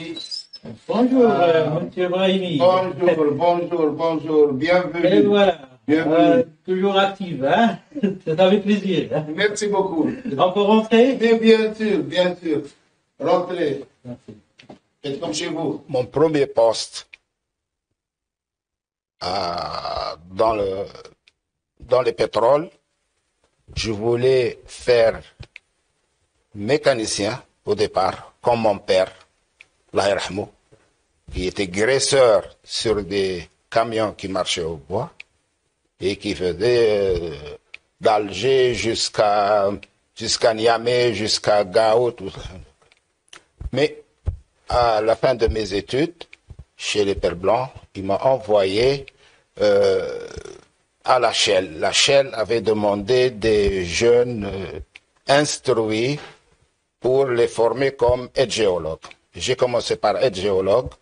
Merci. Bonjour, monsieur Brahimi. Bonjour. Bienvenue. Et voilà. Bienvenue. Toujours active, hein? Ça fait plaisir. Hein? Merci beaucoup. On peut rentrer? Mais bien sûr. Rentrez. Merci. Faites comme chez vous. Mon premier poste dans les pétroles, je voulais faire mécanicien au départ, comme mon père, Allah yarhamou, qui était graisseur sur des camions qui marchaient au bois et qui faisait d'Alger jusqu'à Niamey, jusqu'à Gao, tout ça. Mais à la fin de mes études, chez les Pères Blancs, il m'a envoyé à la Shell. La Shell avait demandé des jeunes instruits pour les former comme aide-géologue. J'ai commencé par être géologue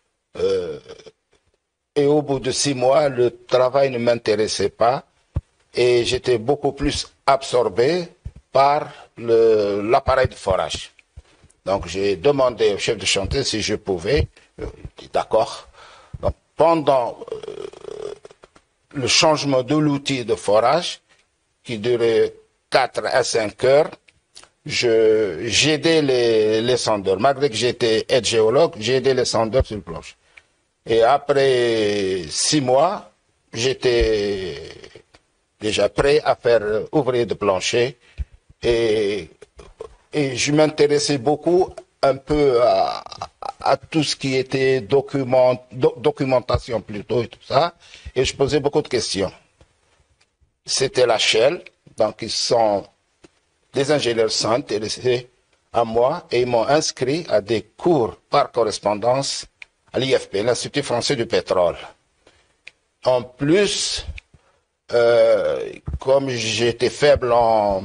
et au bout de 6 mois, le travail ne m'intéressait pas et j'étais beaucoup plus absorbé par l'appareil de forage. Donc j'ai demandé au chef de chantier si je pouvais, il dit d'accord. Donc pendant le changement de l'outil de forage, qui durait 4 à 5 heures, j'aidais les sondeurs. Malgré que j'étais aide-géologue, j'ai aidé les sondeurs sur le planche. Et après 6 mois, j'étais déjà prêt à faire ouvrier de plancher et je m'intéressais beaucoup un peu à tout ce qui était documentation plutôt et tout ça, et je posais beaucoup de questions. C'était la Shell, donc ils sont des ingénieurs sont intéressés à moi et ils m'ont inscrit à des cours par correspondance à l'IFP, l'Institut français du pétrole. En plus, comme j'étais faible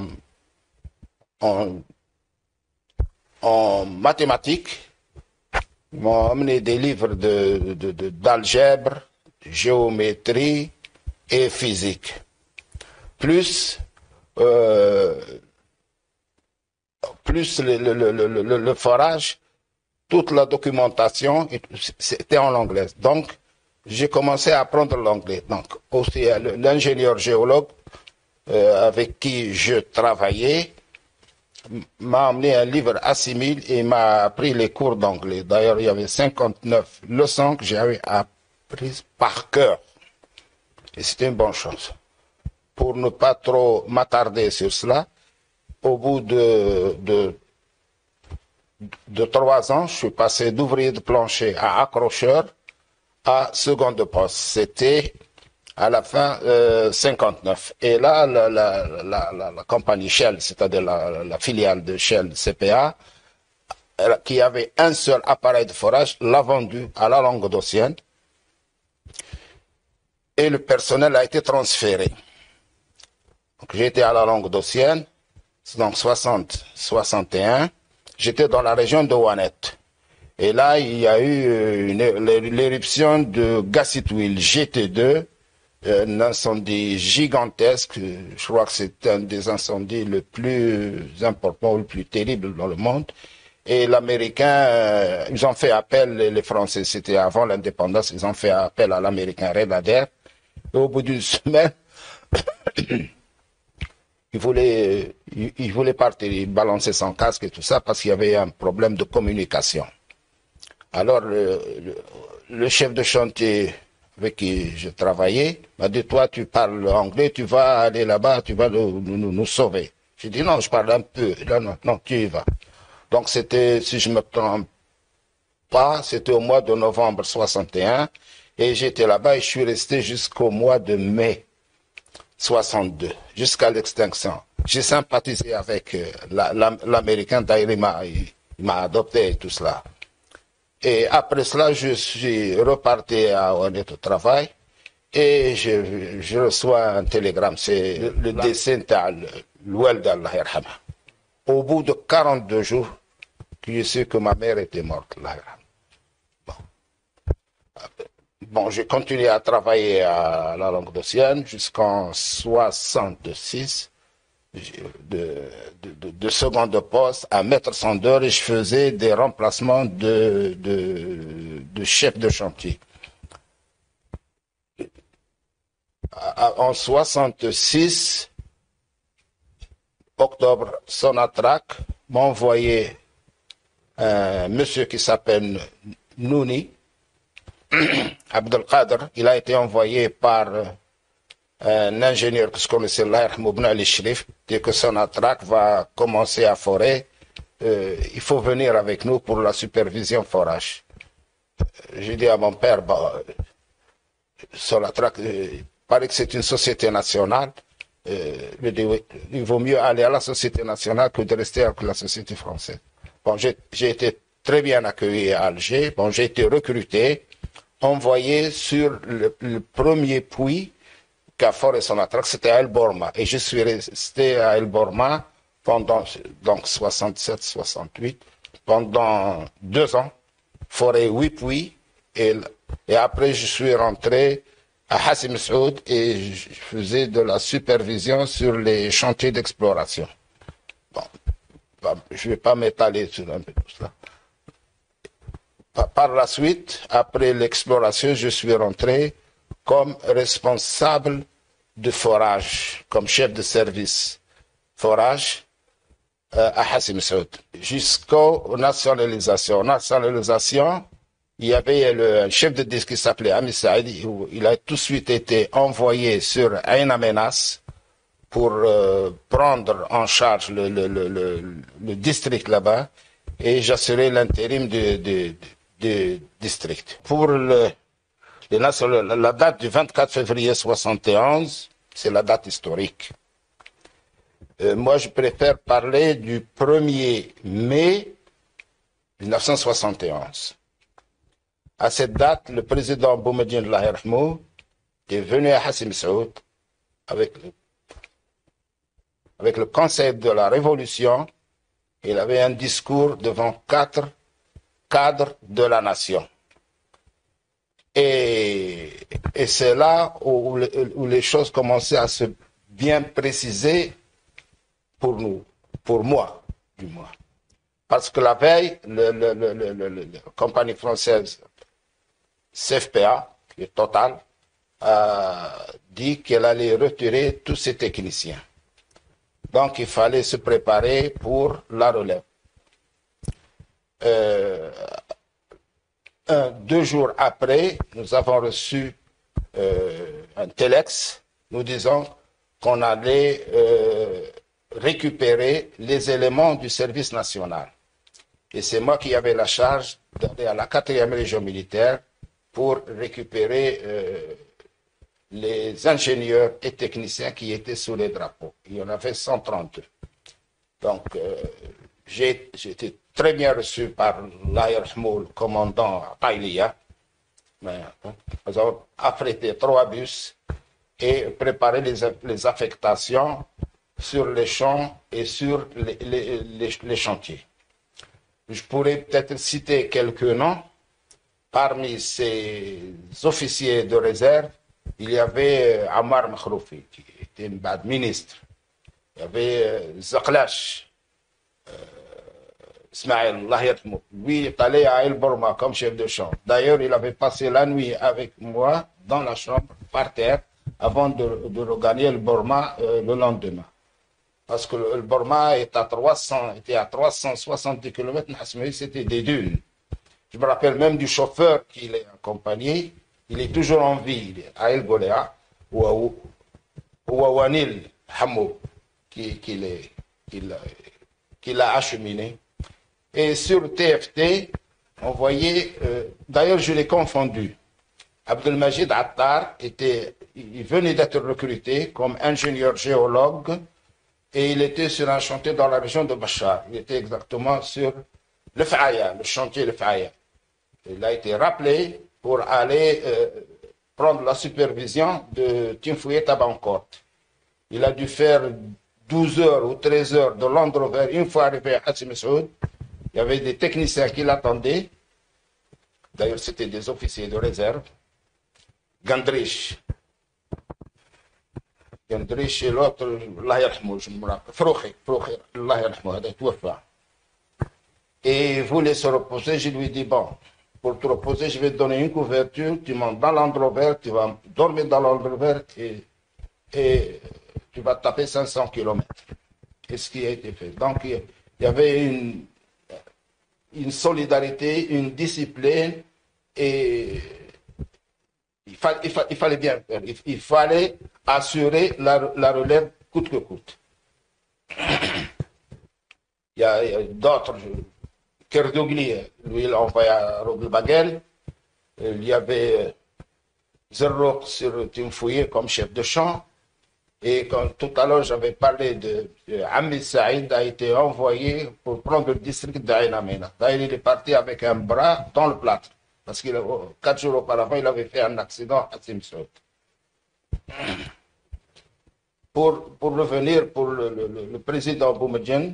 en mathématiques, ils m'ont amené des livres d'algèbre, géométrie et physique. Plus le forage, toute la documentation, c'était en anglais. Donc, j'ai commencé à apprendre l'anglais. Donc, aussi, l'ingénieur géologue avec qui je travaillais m'a amené un livre Assimile et m'a appris les cours d'anglais. D'ailleurs, il y avait 59 leçons que j'avais apprises par cœur. Et c'était une bonne chose. Pour ne pas trop m'attarder sur cela, au bout de 3 ans, je suis passé d'ouvrier de plancher à accrocheur à second de poste. C'était à la fin 59. Et là, la compagnie Shell, c'est-à-dire la filiale de Shell CPA, qui avait un seul appareil de forage, l'a vendu à la Languedocienne et le personnel a été transféré. Donc j'ai été à la Languedocienne, donc 60-61, j'étais dans la région de Ouanet. Et là, il y a eu l'éruption de Gassitouil GT2, un incendie gigantesque. Je crois que c'est un des incendies le plus important, le plus terrible dans le monde. Et l'Américain, ils ont fait appel, les Français, c'était avant l'indépendance, ils ont fait appel à l'Américain Red Adair. Et au bout d'une semaine, il voulait partir, balancer son casque et tout ça parce qu'il y avait un problème de communication. Alors, le chef de chantier avec qui je travaillais m'a dit, toi, tu parles anglais, tu vas aller là-bas, tu vas nous sauver. J'ai dit, non, je parle un peu. Non, tu y vas. Donc, c'était, si je me trompe pas, c'était au mois de novembre 61, et j'étais là-bas et je suis resté jusqu'au mois de mai 62, jusqu'à l'extinction. J'ai sympathisé avec l'Américain, d'ailleurs il m'a adopté et tout cela. Et après cela, je suis reparti à Ouanet au travail et je reçois un télégramme, c'est le décès de l'Ouel d'Allah Yarhama. Au bout de 42 jours, je sais que ma mère était morte. Bon, j'ai continué à travailler à la Languedocienne jusqu'en 66. de seconde poste à maître sondeur et je faisais des remplacements de chef de chantier. En 66, octobre, Sonatrach m'a envoyé un monsieur qui s'appelle Nouni, Abdelkader. Il a été envoyé par un ingénieur que je connaissais, Ibn Ali Shrif, dès que Sonatrach va commencer à forer, il faut venir avec nous pour la supervision forage. J'ai dit à mon père, Sonatrach, il paraît que c'est une société nationale. Je dis, oui, il vaut mieux aller à la société nationale que de rester avec la société française. Bon, j'ai été très bien accueilli à Alger. Bon, j'ai été recruté, envoyé sur le premier puits qu'a foré Sonatrach, c'était à El Borma. Et je suis resté à El Borma pendant, donc 67-68, pendant 2 ans, foré 8 puits. Et après, je suis rentré à Hassi Messoud et je faisais de la supervision sur les chantiers d'exploration. Bon, je ne vais pas m'étaler sur un peu tout cela. Par la suite, après l'exploration, je suis rentré comme responsable de forage, comme chef de service forage à Hassi Messoud, jusqu'aux nationalisations. Nationalisation, il y avait un chef de district qui s'appelait Ami Saïdi, il a tout de suite été envoyé sur Ain Amenas pour prendre en charge le district là-bas et j'assurais l'intérim du district. Pour la date du 24 février 71, c'est la date historique. Moi, je préfère parler du 1er mai 1971. À cette date, le président Boumediene Allah yarhamou est venu à Hassi Messoud avec le Conseil de la Révolution. Il avait un discours devant 4 cadres de la nation. Et c'est là où les choses commençaient à se bien préciser pour nous, pour moi, du moins. Parce que la veille, la compagnie française CFPA, qui est Total, a dit qu'elle allait retirer tous ses techniciens. Donc il fallait se préparer pour la relève. 2 jours après, nous avons reçu un téléx nous disant qu'on allait récupérer les éléments du service national. Et c'est moi qui avais la charge d'aller à la 4e région militaire pour récupérer les ingénieurs et techniciens qui étaient sous les drapeaux. Il y en avait 132. Donc, j'ai été très bien reçu par le commandant Taïlia. Nous avons affrété 3 bus et préparé les affectations sur les champs et sur les chantiers. Je pourrais peut-être citer quelques noms. Parmi ces officiers de réserve, il y avait Ammar Makhroufi, qui était une ministre. Il y avait Zaklash, Ismaël, Allah yarhamou. Lui est allé à El Borma comme chef de chambre. D'ailleurs, il avait passé la nuit avec moi dans la chambre, par terre, avant de regagner le Borma le lendemain. Parce que le Borma était à 370 km, c'était des dunes. Je me rappelle même du chauffeur qui l'a accompagné. Il est toujours en vie, à El Golea, ou à Wanil Hamou, qui l'a acheminé. Et sur TFT, on voyait, d'ailleurs je l'ai confondu. Abdelmajid Attar il venait d'être recruté comme ingénieur géologue et il était sur un chantier dans la région de Bachar. Il était exactement sur le Faaya, le chantier de Faaya. Il a été rappelé pour aller prendre la supervision de Tinfouye Tabancourt. Il a dû faire 12 heures ou 13 heures de Land Rover une fois arrivé à Hassi Messoud. Il y avait des techniciens qui l'attendaient. D'ailleurs, c'était des officiers de réserve. Gandrich, يندري chez l'autre الله يرحمه je me rappelle فروخي الله يرحمه هذا توفى. Et il voulait se reposer, je lui dis bon, pour te reposer, je vais te donner une couverture, tu montes dans l'endroit vert, tu vas dormir dans l'endroit vert et tu vas taper 500 kilomètres. Et ce qui a été fait. Donc il y avait une solidarité, une discipline et il fallait bien faire. Il fallait assurer la relève coûte que coûte. Il y a d'autres. Kerdogli, lui, il a envoyé à Roble-Bagel. Il y avait Zerrouk sur Timfouye comme chef de champ. Et quand tout à l'heure j'avais parlé de Hamid Saïd a été envoyé pour prendre le district d'Aïn Amina. D'ailleurs, il est parti avec un bras dans le plâtre. Parce que 4 jours auparavant, il avait fait un accident à Simsot. Pour revenir pour le président Boumediene,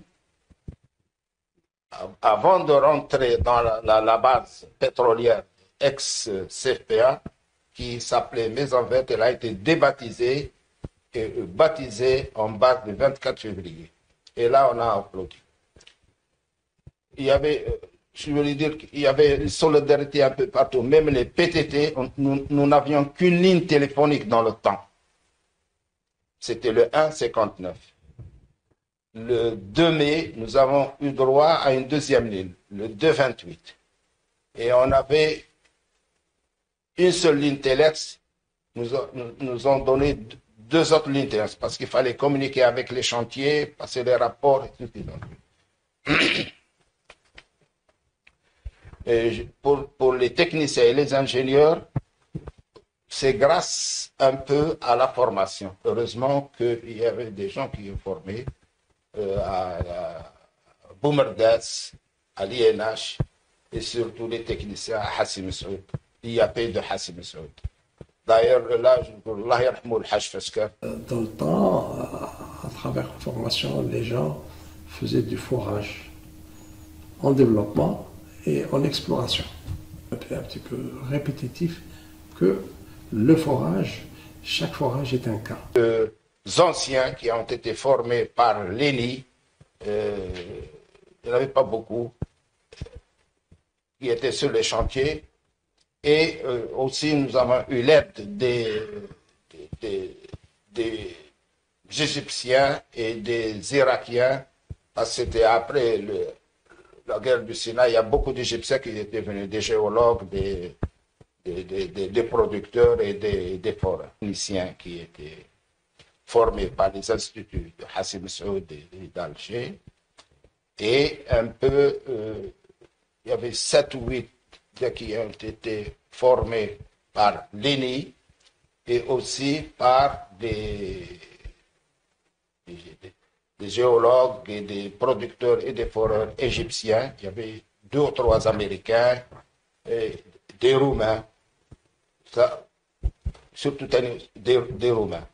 avant de rentrer dans la base pétrolière ex-CFPA, qui s'appelait Maison Verte, elle a été débaptisée et baptisée en base du 24 février. Et là, on a applaudi. Il y avait, je voulais dire qu'il y avait une solidarité un peu partout. Même les PTT, nous n'avions qu'une ligne téléphonique dans le temps. C'était le 1,59. Le 2 mai, nous avons eu droit à une deuxième ligne, le 2,28. Et on avait une seule ligne Telex. Nous ont donné 2 autres lignes Telex parce qu'il fallait communiquer avec les chantiers, passer les rapports et tout. Et pour les techniciens et les ingénieurs, c'est grâce un peu à la formation. Heureusement qu'il y avait des gens qui ont formé à Boumerdaz, à l'INH et surtout les techniciens à Hassim Saoud, l'IAP de Hassim Saoud. D'ailleurs, là, Allah yarhamou al-Hajj Faskar. Dans le temps, à travers la formation, les gens faisaient du forage en développement et en exploration. C'était un petit peu répétitif que le forage, chaque forage est un cas. Les anciens qui ont été formés par l'ENI, il n'y en avait pas beaucoup, qui étaient sur les chantiers. Et aussi, nous avons eu l'aide des Égyptiens et des Irakiens, parce que c'était après la guerre du Sinaï, il y a beaucoup d'Égyptiens qui étaient venus, des géologues, des producteurs et des forestiers qui étaient formés par les instituts de Hassim Saoud et d'Alger. Et un peu, il y avait 7 ou 8 qui ont été formés par l'ENI et aussi par des géologues et des producteurs et des foreurs égyptiens. Il y avait 2 ou 3 Américains et des Roumains, ça, surtout des Roumains.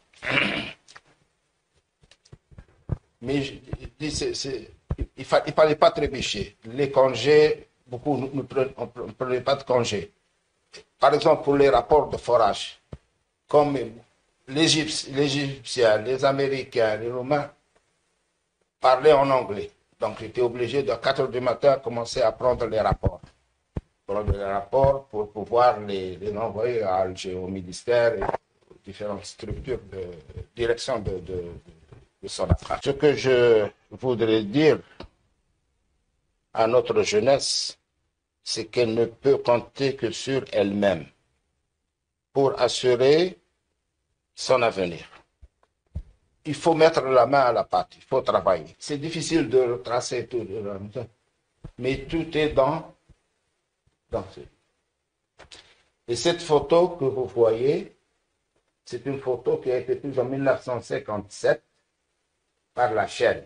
Mais je dis, il ne fallait pas trébucher. Les congés, beaucoup ne prenaient pas de congés. Par exemple, pour les rapports de forage, comme les Égyptiens, les Américains, les Roumains parlaient en anglais. Donc j'étais obligé de 4 heures du matin commencer à prendre les rapports. Prendre les rapports pour pouvoir les envoyer à Alger, au ministère et aux différentes structures de direction de Sonatrach. Ce que je voudrais dire à notre jeunesse, c'est qu'elle ne peut compter que sur elle-même pour assurer son avenir. Il faut mettre la main à la pâte, il faut travailler. C'est difficile de retracer tout, mais tout est dans ce. Et cette photo que vous voyez, c'est une photo qui a été prise en 1957 par la chaîne.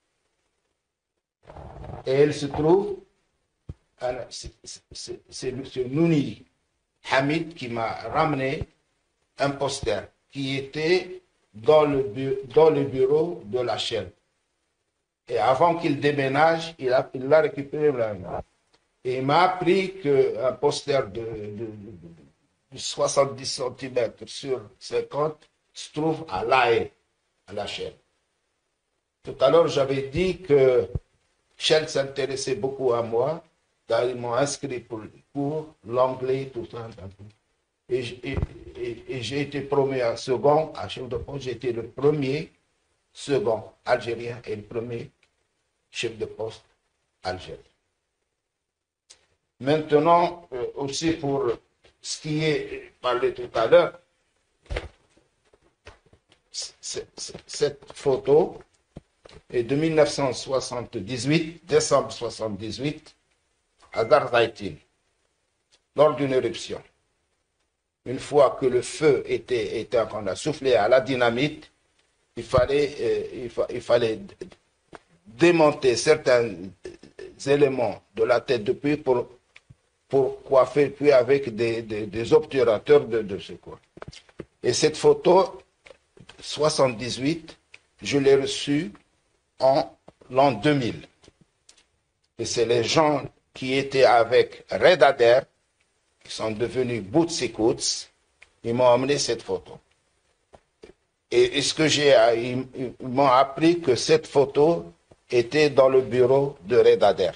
Et elle se trouve, c'est M. Nouni Hamid qui m'a ramené un poster qui était dans le bureau de la chaîne. Et avant qu'il déménage, il l'a récupéré. Et il m'a appris qu'un poster de 70 cm sur 50 se trouve à La Haye. à la Shell. Tout à l'heure, j'avais dit que Shell s'intéressait beaucoup à moi. Ils m'ont inscrit pour l'anglais, tout ça. Et j'ai été promu à second, à chef de poste. J'ai été le premier second algérien et le premier chef de poste algérien. Maintenant, aussi pour ce qui est parlé tout à l'heure, cette photo est de 1978, décembre 78, à Garzaïtine, lors d'une éruption. Une fois que le feu qu'on a soufflé à la dynamite, il fallait démonter certains éléments de la tête de puits pour coiffer le puits avec des obturateurs de secours. Et cette photo, 78, je l'ai reçue en l'an 2000. Et c'est les gens qui étaient avec Red Adair, qui sont devenus Bootsy Coots, ils m'ont amené cette photo. Et ce que ils m'ont appris que cette photo était dans le bureau de Red Adair.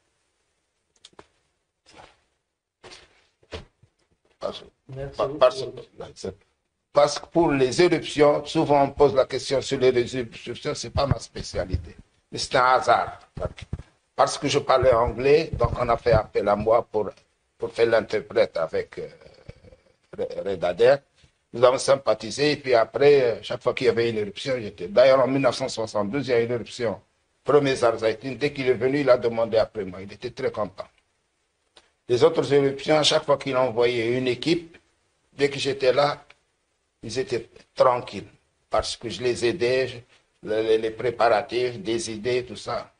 Parce que pour les éruptions, souvent on pose la question sur les éruptions, ce n'est pas ma spécialité. Mais c'est un hasard. Parce que je parlais anglais, donc on a fait appel à moi pour faire l'interprète avec Red Adair. Nous avons sympathisé, et puis après, chaque fois qu'il y avait une éruption, j'étais. D'ailleurs, en 1972, il y a eu une éruption. Premier Zarzaïtine, dès qu'il est venu, il a demandé après moi. Il était très content. Les autres éruptions, à chaque fois qu'il envoyait une équipe, dès que j'étais là, ils étaient tranquilles. Parce que je les aidais, les préparatifs, des idées, tout ça.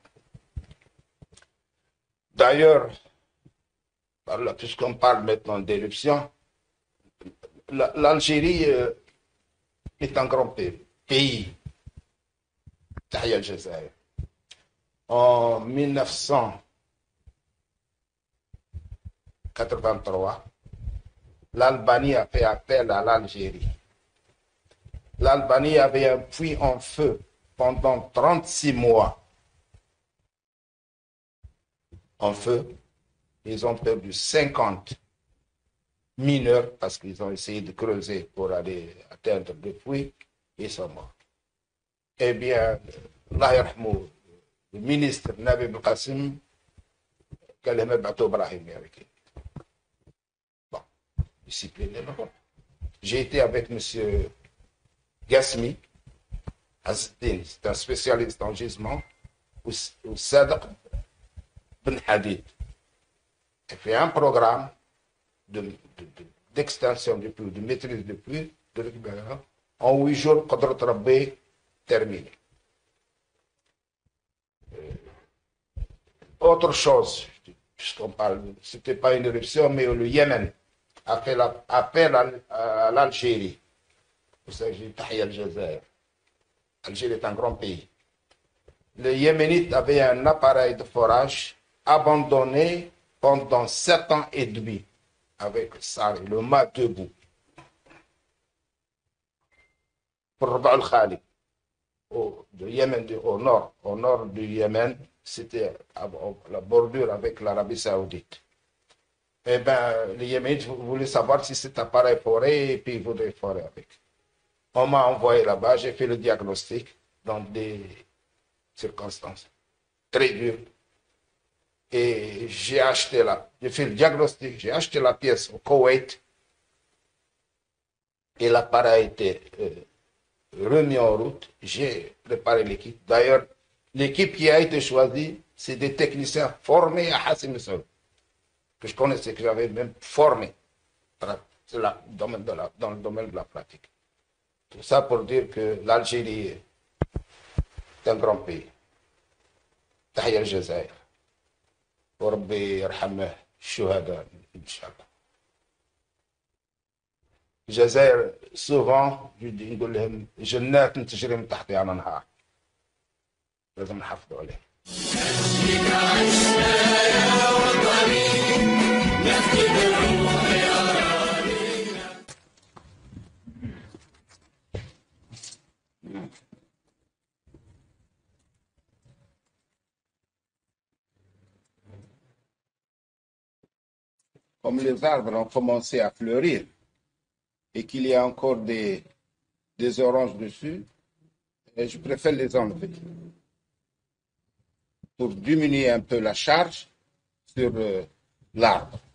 D'ailleurs, puisqu'on parle maintenant d'éruption, l'Algérie est un grand pays. Tahia al-Jazair. En 1983, l'Albanie a fait appel à l'Algérie. L'Albanie avait un puits en feu pendant 36 mois. En feu, ils ont perdu 50 mineurs parce qu'ils ont essayé de creuser pour aller atteindre le puits et ils sont morts. Eh bien, le ministre Nabi Belkacem, bon, discipliné. J'ai été avec M. Gasmi, c'est un spécialiste en gisement, ou Sadr Ben Hadid. Il fait un programme d'extension du puits, de maîtrise du puits, de récupération. En 8 jours, Qadrat Rabbi terminé. Autre chose, puisqu'on parle, ce n'était pas une éruption, mais le Yémen a fait appel à l'Algérie. Vous savez, j'ai Tahia al-Jazair. L'Algérie est un grand pays. Les Yéménites avaient un appareil de forage abandonné pendant 7 ans et demi, avec ça, le mât debout. Pour Raba al-Khali, au nord du Yémen, c'était la bordure avec l'Arabie Saoudite. Eh bien, les Yéménites voulaient savoir si cet appareil forait, et puis ils voulaient forer avec. On m'a envoyé là-bas, j'ai fait le diagnostic dans des circonstances très dures. Et j'ai fait le diagnostic, j'ai acheté la pièce au Koweït et l'appareil a été remis en route. J'ai préparé l'équipe. D'ailleurs, l'équipe qui a été choisie, c'est des techniciens formés à Hassim Soul, que je connaissais, que j'avais même formé dans le domaine de la pratique. Tout ça pour dire que l'Algérie est un grand pays. Tahia al-Jazair. وربي يرحم الشهداء إن شاء الله. الجزائر سوفون نقول لهم جنات تجري من تحتها الأنهار. لازم نحافظوا عليه. comme les arbres ont commencé à fleurir et qu'il y a encore des oranges dessus, je préfère les enlever pour diminuer un peu la charge sur l'arbre.